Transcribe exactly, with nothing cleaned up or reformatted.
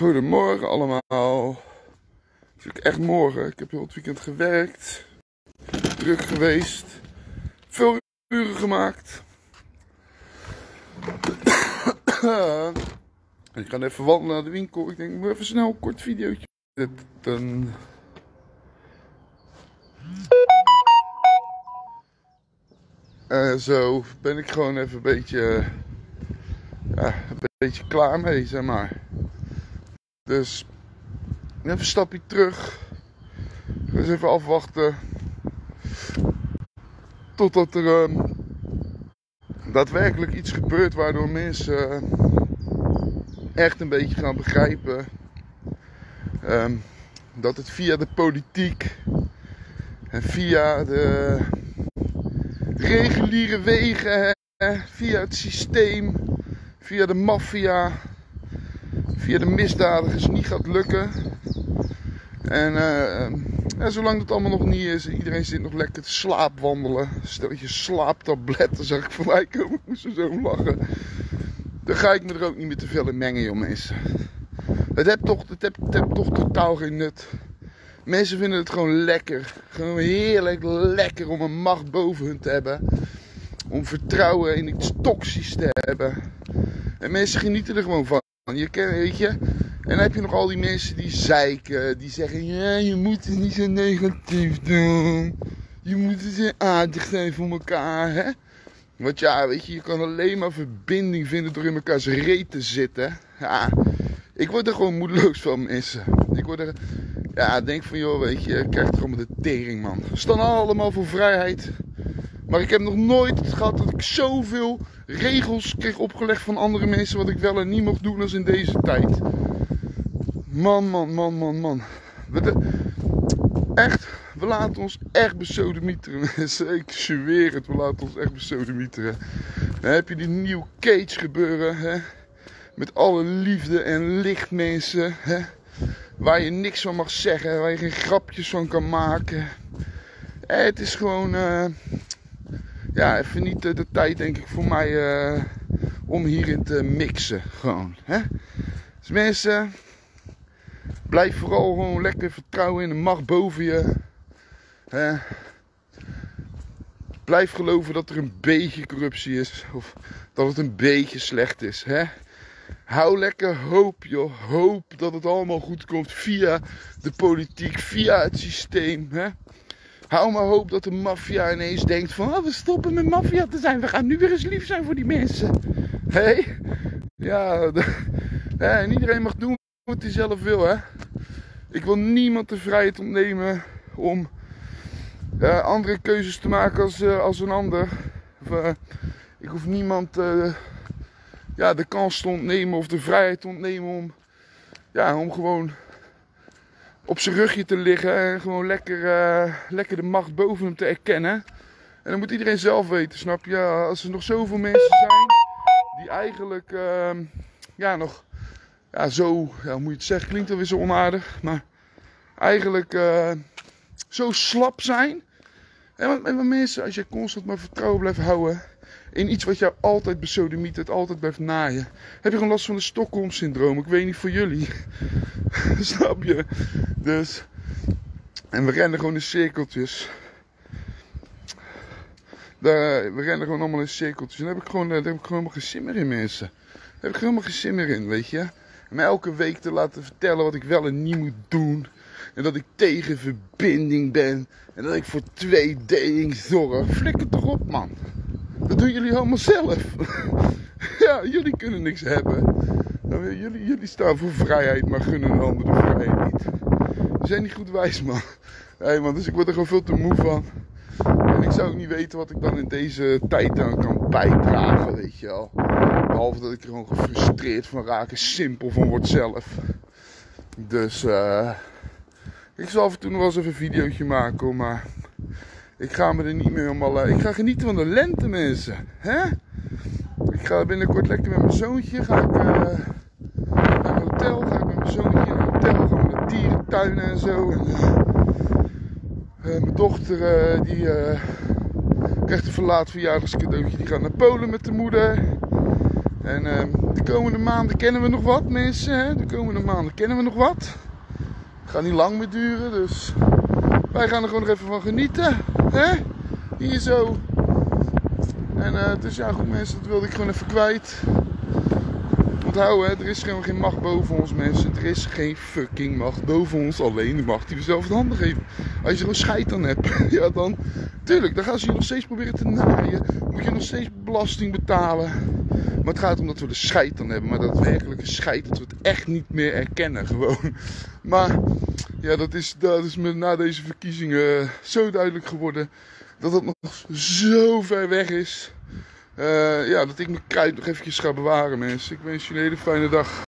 Goedemorgen allemaal. Het is echt morgen. Ik heb heel het weekend gewerkt. Druk geweest. Veel uren gemaakt. Ik ga even wandelen naar de winkel. Ik denk, ik moet even snel een kort videootje zetten. En zo ben ik gewoon even een beetje, ja, een beetje klaar mee, zeg maar. Dus even een stapje terug. Dus even afwachten totdat er um, daadwerkelijk iets gebeurt waardoor mensen uh, echt een beetje gaan begrijpen um, dat het via de politiek en via de reguliere wegen, hè, via het systeem, via de maffia, via de misdadigers niet gaat lukken. En uh, ja, zolang dat allemaal nog niet is, iedereen zit nog lekker te slaapwandelen. Stel je slaaptabletten, zag ik voorbij komen, ik moest er zo om lachen. Dan ga ik me er ook niet meer te veel in mengen, joh mensen. Het heeft toch, het heeft, het heeft toch totaal geen nut. Mensen vinden het gewoon lekker. Gewoon heerlijk lekker om een macht boven hun te hebben. Om vertrouwen in iets toxisch te hebben. En mensen genieten er gewoon van. Je kent, weet je. En dan heb je nog al die mensen die zeiken. Die zeggen, ja, je moet het niet zo negatief doen. Je moet het zo aardig zijn voor elkaar, hè. Want ja, weet je, je kan alleen maar verbinding vinden door in elkaars reet te zitten. Ja, ik word er gewoon moedeloos van, mensen. Ik word er, ja, denk van, joh, weet je, ik krijg toch allemaal de tering, man. We staan allemaal voor vrijheid. Maar ik heb nog nooit gehad dat ik zoveel regels kreeg opgelegd van andere mensen wat ik wel en niet mocht doen als in deze tijd. Man, man, man, man, man. We de, echt, we laten ons echt besodemieteren, mensen. Ik zweer het, we laten ons echt besodemieteren. Dan heb je die nieuwe Cage gebeuren, hè. Met alle liefde en licht, mensen, hè. Waar je niks van mag zeggen, waar je geen grapjes van kan maken. Eh, het is gewoon, uh, ja, even niet de, de tijd, denk ik, voor mij uh, om hierin te mixen, gewoon, hè. Dus mensen, blijf vooral gewoon lekker vertrouwen in de macht boven je. Hè. Blijf geloven dat er een beetje corruptie is, of dat het een beetje slecht is, hè. Hou lekker hoop, joh. Hoop dat het allemaal goed komt via de politiek, via het systeem, hè. Hou maar hoop dat de maffia ineens denkt van, oh, we stoppen met maffia te zijn. We gaan nu weer eens lief zijn voor die mensen. Hé? Hey? Ja, de, hè, en iedereen mag doen wat hij zelf wil, hè. Ik wil niemand de vrijheid ontnemen om uh, andere keuzes te maken als, uh, als een ander. Of, uh, ik hoef niemand uh, ja, de kans te ontnemen of de vrijheid te ontnemen om, ja, om gewoon op zijn rugje te liggen en gewoon lekker, uh, lekker de macht boven hem te erkennen. En dan moet iedereen zelf weten, snap je? Als er nog zoveel mensen zijn die eigenlijk uh, ja, nog ja, zo, ja, hoe moet je het zeggen, klinkt alweer zo onaardig, maar eigenlijk uh, zo slap zijn. En wat, en wat mensen, als je constant maar vertrouwen blijft houden in iets wat jou altijd besodemiet, het altijd blijft naaien, heb je gewoon last van de Stockholm-syndroom. Ik weet niet voor jullie. Snap je? Dus, en we rennen gewoon in cirkeltjes. Daar, we rennen gewoon allemaal in cirkeltjes. En daar heb ik gewoon, daar heb ik gewoon helemaal geen zin meer in, mensen. Daar heb ik gewoon helemaal geen zin meer in, weet je. En mij elke week te laten vertellen wat ik wel en niet moet doen. En dat ik tegen verbinding ben. En dat ik voor tweedeling zorg. Flikker toch op, man. Dat doen jullie allemaal zelf. Ja, jullie kunnen niks hebben. Nou, jullie, jullie staan voor vrijheid, maar gunnen een ander de vrijheid niet. We zijn niet goed wijs, man. Nee, man, dus ik word er gewoon veel te moe van. En ik zou ook niet weten wat ik dan in deze tijd aan kan bijdragen, weet je wel. Behalve dat ik er gewoon gefrustreerd van raak en simpel van word zelf. Dus, uh, ik zal af en toe nog wel eens even een videootje maken, maar ik ga me er niet meer helemaal... Uh, ik ga genieten van de lente, mensen. Hè? Ik ga binnenkort lekker met mijn zoontje, ga ik uh, naar een hotel, ga ik met mijn zoontje naar een hotel, gaan we naar dierentuinen en zo. En, uh, uh, mijn dochter, uh, die uh, krijgt een verlaat verjaardagscadeautje, die gaat naar Polen met de moeder. En uh, de komende maanden kennen we nog wat, mensen. Hè? De komende maanden kennen we nog wat. Het gaat niet lang meer duren, dus wij gaan er gewoon nog even van genieten. Hè? Hier zo. En uh, dus ja, goed mensen, dat wilde ik gewoon even kwijt. Onthoud, hè, er is gewoon geen macht boven ons, mensen. Er is geen fucking macht boven ons. Alleen de macht die we zelf in handen geven. Als je er een scheid aan hebt, ja dan... Tuurlijk, dan gaan ze je nog steeds proberen te naaien. Moet je nog steeds belasting betalen. Maar het gaat om dat we de scheid aan hebben. Maar daadwerkelijke scheid, dat we het echt niet meer erkennen, gewoon. Maar, ja, dat is, dat is me na deze verkiezingen zo duidelijk geworden. Dat het nog zo ver weg is. Uh, ja, dat ik mijn kruid nog eventjes ga bewaren, mensen. Ik wens jullie een hele fijne dag.